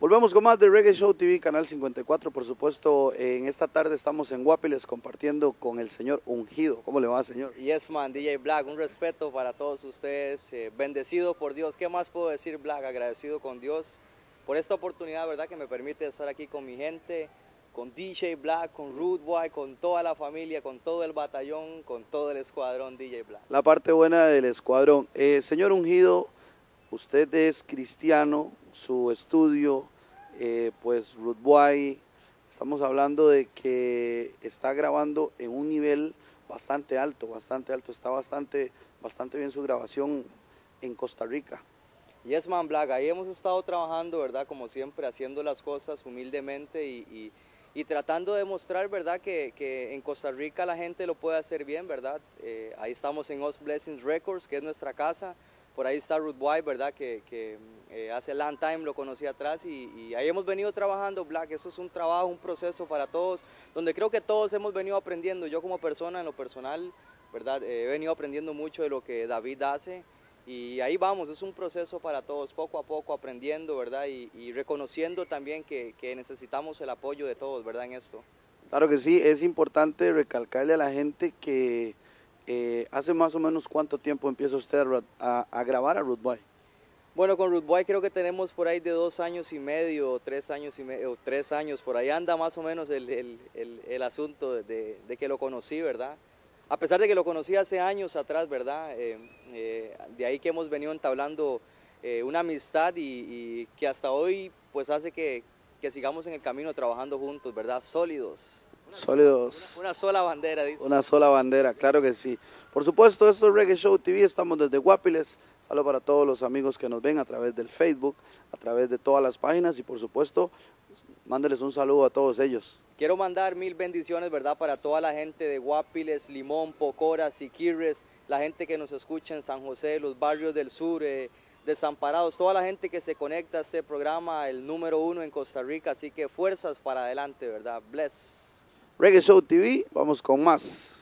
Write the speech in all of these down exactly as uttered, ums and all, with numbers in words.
Volvemos con más de Reggae Show T V, Canal cincuenta y cuatro, por supuesto. En esta tarde estamos en Guapiles compartiendo con el señor Ungido. ¿Cómo le va, señor? Yes, man, D J Black, un respeto para todos ustedes, eh, bendecido por Dios. ¿Qué más puedo decir, Black? Agradecido con Dios por esta oportunidad, ¿verdad? Que me permite estar aquí con mi gente, con D J Black, con Rude Boy, con toda la familia, con todo el batallón, con todo el escuadrón D J Black. La parte buena del escuadrón. Eh, señor Ungido, usted es cristiano, su estudio, eh, pues Rude Boy, estamos hablando de que está grabando en un nivel bastante alto, bastante alto, está bastante, bastante bien su grabación en Costa Rica. Yes, man, Black, ahí hemos estado trabajando, ¿verdad? Como siempre, haciendo las cosas humildemente y, y, y tratando de mostrar, ¿verdad? Que, que en Costa Rica la gente lo puede hacer bien, ¿verdad? Eh, ahí estamos en Us Blessings Records, que es nuestra casa. Por ahí está Rude Boy, ¿verdad? Que, que eh, hace long time lo conocí atrás y, y ahí hemos venido trabajando, Black. Eso es un trabajo, un proceso para todos, donde creo que todos hemos venido aprendiendo. Yo como persona, en lo personal, ¿verdad? Eh, he venido aprendiendo mucho de lo que David hace y ahí vamos, es un proceso para todos, poco a poco aprendiendo, ¿verdad? Y, y reconociendo también que, que necesitamos el apoyo de todos, ¿verdad? En esto. Claro que sí, es importante recalcarle a la gente que Eh, ¿hace más o menos cuánto tiempo empieza usted a, a, a grabar a Rude Boy? Bueno, con Rude Boy creo que tenemos por ahí de dos años y medio, tres años y medio, tres años, por ahí anda más o menos el, el, el, el asunto de, de que lo conocí, ¿verdad? A pesar de que lo conocí hace años atrás, ¿verdad? Eh, eh, de ahí que hemos venido entablando eh, una amistad y, y que hasta hoy pues hace que, que sigamos en el camino trabajando juntos, ¿verdad? Sólidos. Sólidos. Una, una sola bandera, dice. Una sola bandera, claro que sí. Por supuesto, esto es Reggae Show T V, estamos desde Guapiles. Saludos para todos los amigos que nos ven a través del Facebook, a través de todas las páginas y por supuesto, mándeles un saludo a todos ellos. Quiero mandar mil bendiciones, ¿verdad? Para toda la gente de Guapiles, Limón, Pocora, Siquirres, la gente que nos escucha en San José, los barrios del sur, eh, desamparados, toda la gente que se conecta a este programa, el número uno en Costa Rica, así que fuerzas para adelante, ¿verdad? Bless. Reggae Show T V, vamos con más.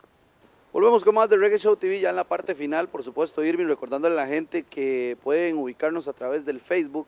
Volvemos con más de Reggae Show T V ya en la parte final, por supuesto, Irving, recordándole a la gente que pueden ubicarnos a través del Facebook,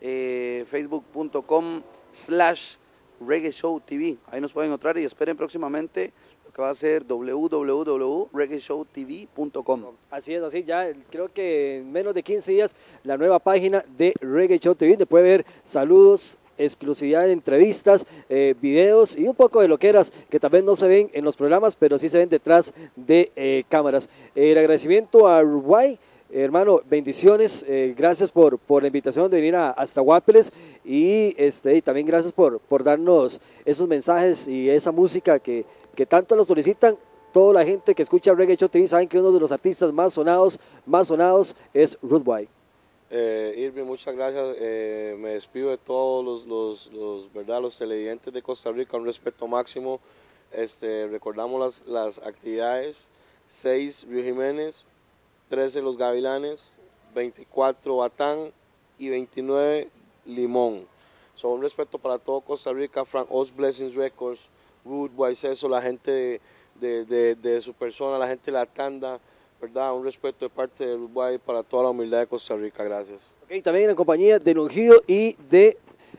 eh, facebook punto com slash Reggae Show T V. Ahí nos pueden encontrar y esperen próximamente lo que va a ser w w w punto reggae show t v punto com. Así es, así ya creo que en menos de quince días la nueva página de Reggae Show T V, donde puede ver saludos, exclusividad de entrevistas, eh, videos y un poco de loqueras que tal vez no se ven en los programas, pero sí se ven detrás de eh, cámaras. Eh, el agradecimiento a Uruguay, eh, hermano, bendiciones, eh, gracias por, por la invitación de venir a, hasta Guapiles y, este, y también gracias por, por darnos esos mensajes y esa música que, que tanto lo solicitan. Toda la gente que escucha Reggae Show T V saben que uno de los artistas más sonados, más sonados es Rude Boy. Eh, Irving, muchas gracias. Eh, me despido de todos los, los, los, ¿verdad? los televidentes de Costa Rica, un respeto máximo. Este, recordamos las, las actividades: seis Río Jiménez, trece Los Gavilanes, veinticuatro Batán y veintinueve Limón. So, un respeto para todo Costa Rica, Frank Us Blessings Records, Rude Boy, eso, la gente de, de, de, de su persona, la gente de la tanda, ¿verdad? Un respeto de parte de Uruguay para toda la humildad de Costa Rica, gracias. Okay, también en compañía de Ungido y de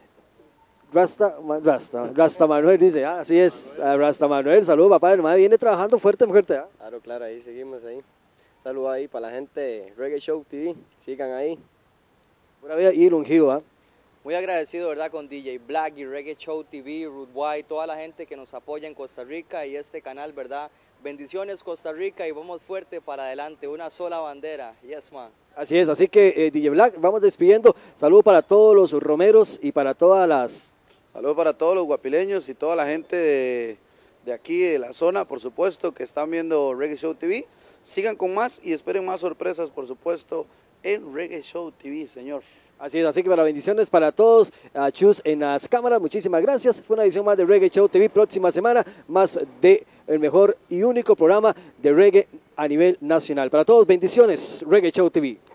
Rasta, Rasta, Rasta Manuel, dice, ah, así es, Rasta Manuel, saludos papá, hermano, viene trabajando fuerte, fuerte. ¿Ah? Claro, claro, ahí seguimos ahí. Saludos ahí para la gente de Reggae Show T V, sigan ahí. Buena vida y el Ungido, ¿ah? Muy agradecido, ¿verdad? Con D J Black y Reggae Show T V, Rude Boy, toda la gente que nos apoya en Costa Rica y este canal, ¿verdad? Bendiciones Costa Rica y vamos fuerte para adelante, una sola bandera, yes man. Así es, así que eh, D J Black, vamos despidiendo, saludos para todos los romeros y para todas las... Saludos para todos los guapileños y toda la gente de, de aquí, de la zona, por supuesto, que están viendo Reggae Show T V. Sigan con más y esperen más sorpresas, por supuesto, en Reggae Show T V, señor. Así es, así que para bendiciones para todos, a Chus en las cámaras, muchísimas gracias. Fue una edición más de Reggae Show T V, próxima semana, más de el mejor y único programa de reggae a nivel nacional. Para todos, bendiciones, Reggae Show T V.